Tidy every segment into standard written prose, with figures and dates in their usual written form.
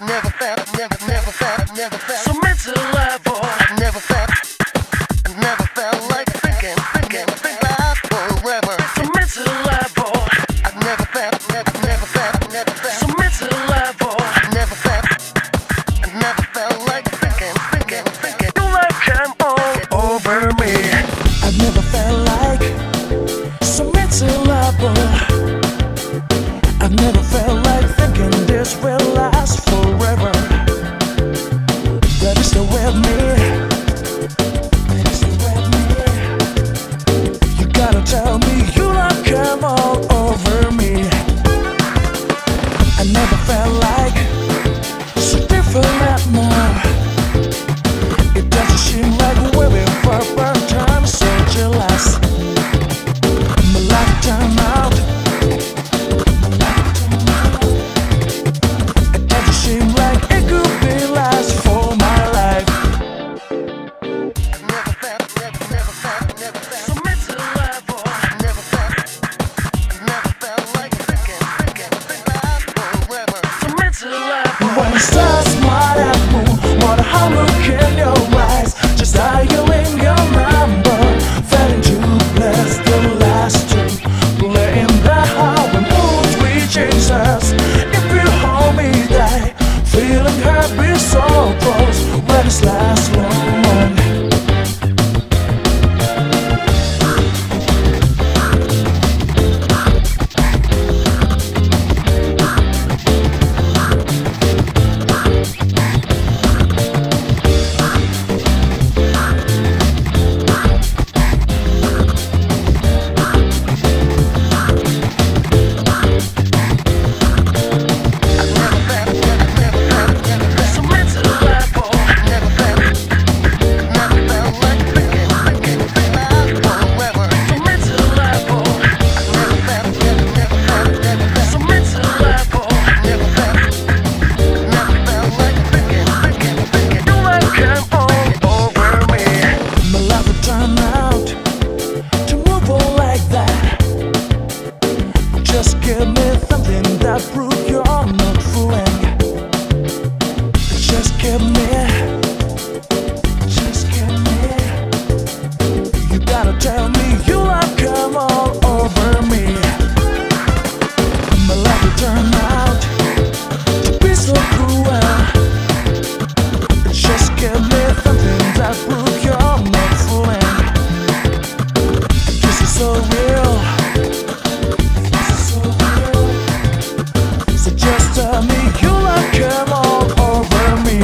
So mental level. Never felt like thinking about forever. So mental level. Never felt. So mental level. Never felt like thinking. You like come all over me. I've never felt like so mental level. I've never felt like thinking this will last forever. That is the way of me. That is the way of me. You gotta tell me you love come all over me. I never felt like so different now. It doesn't seem like we're in proper time, so jealous. My life turned out. It doesn't seem like it could be last for my life. Never felt. So mental level. Never felt like thinking about forever. So mental level. When stars smile at me, what a look in your eyes. Just dialing your number, failing to bless the last two. Playing the how we move, reaching us. If you hold me tight, feeling her be so close. When it's last long. So mental level. Never felt like thinking about forever. So mental level. So mental level. Never felt like thinking. You like come all over me. My life would turn out to move on like that. Just give me something that proves you're not fooling. Just give me. You gotta tell me you have come all over me. My life would turn out to be so cruel. Just give me something that proves you're not fooling. This is so real. So just tell me you like come all over me.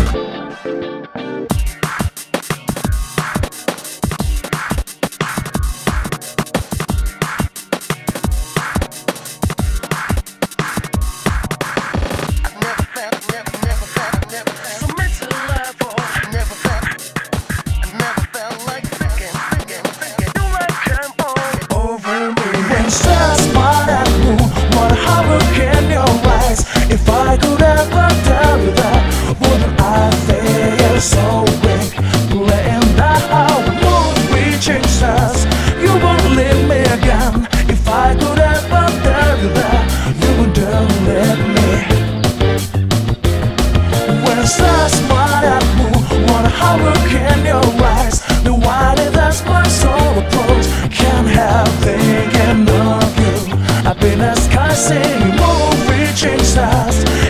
So mental level. Never felt like thinking. You like come all over me. When stars smile at me, what a look in your eyes. If I could ever tell you that, wouldn't I feel so weak? Playing that how we move, reaching stars. You won't leave me again. If I could ever tell you that, you wouldn't let me. When stars smile at me, what a look in your eyes. The wider that's my soul approach, can't help thinking of you. Happiness can't see you move, reaching stars.